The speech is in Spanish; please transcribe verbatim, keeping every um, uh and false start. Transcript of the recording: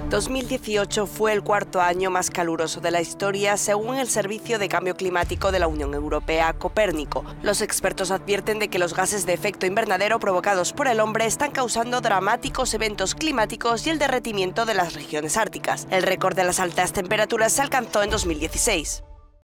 dos mil dieciocho fue el cuarto año más caluroso de la historia, según el Servicio de Cambio Climático de la Unión Europea, Copérnico. Los expertos advierten de que los gases de efecto invernadero provocados por el hombre están causando dramáticos eventos climáticos y el derretimiento de las regiones árticas. El récord de las altas temperaturas se alcanzó en dos mil dieciséis.